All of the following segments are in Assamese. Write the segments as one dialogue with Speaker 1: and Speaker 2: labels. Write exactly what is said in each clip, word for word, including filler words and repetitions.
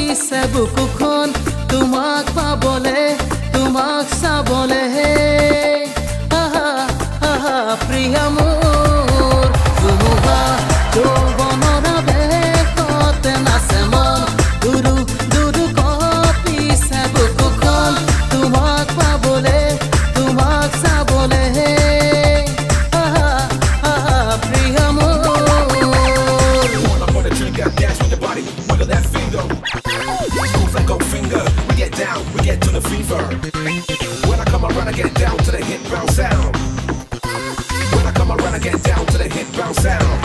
Speaker 1: পিছে বুকুখন তোমাক পাবলে তোমাক চাবলে আহা আহা প্ৰিয়া মোৰ ধুমুহা যৌৱনৰ বেগতে নাচে মন দুৰু দুৰু পিছে বুকুখন তোমাক পাবলে তোমাক চাবলে আহা আহা প্ৰিয়া মোৰ
Speaker 2: Wiggle that finger, move like Goldfinger. We get down, we get to the fever. When I come around, I get down to the hit bounce sound. When I come around, I get down to the hit bounce sound.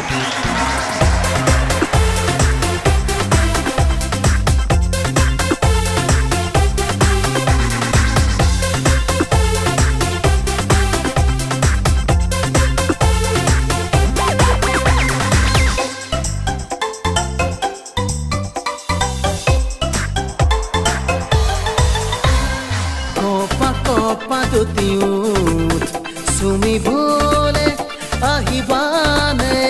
Speaker 1: Patutiut sumi bole ahibane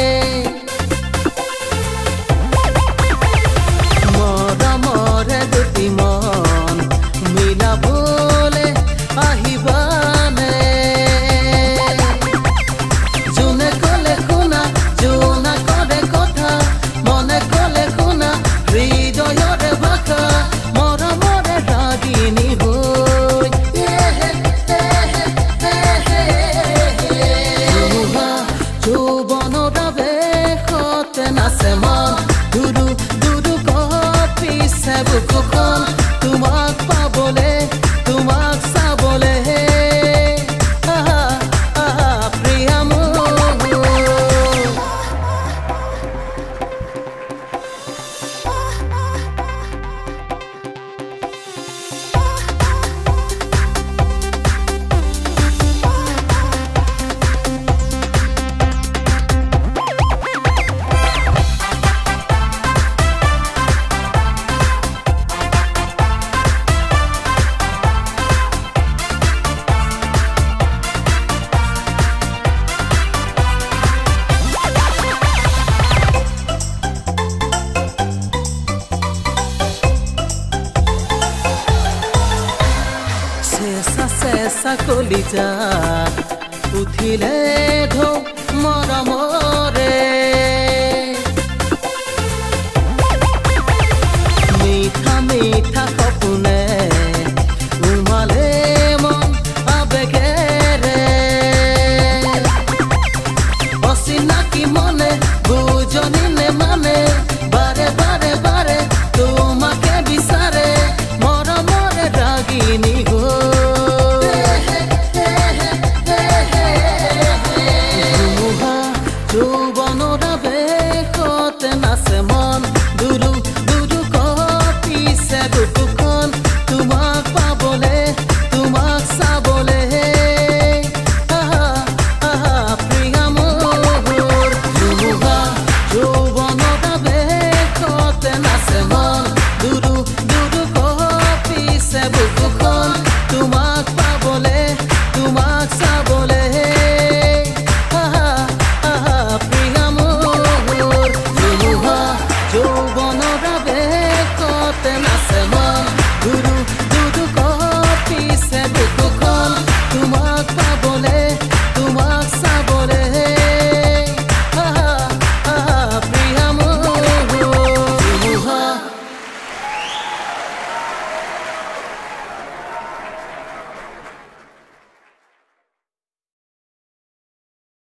Speaker 1: mora mora dutimon mila bole ahibane june kole kuna juna kore kotha mone kole kuna hridoyore baka mora mora ragini বুকুখন তোমাক পাবলে তোমাক চাবলে আহা আহা প্ৰিয়া মোৰ চেঁচা কলিজা উঠিলে ঢৌ মৰমৰে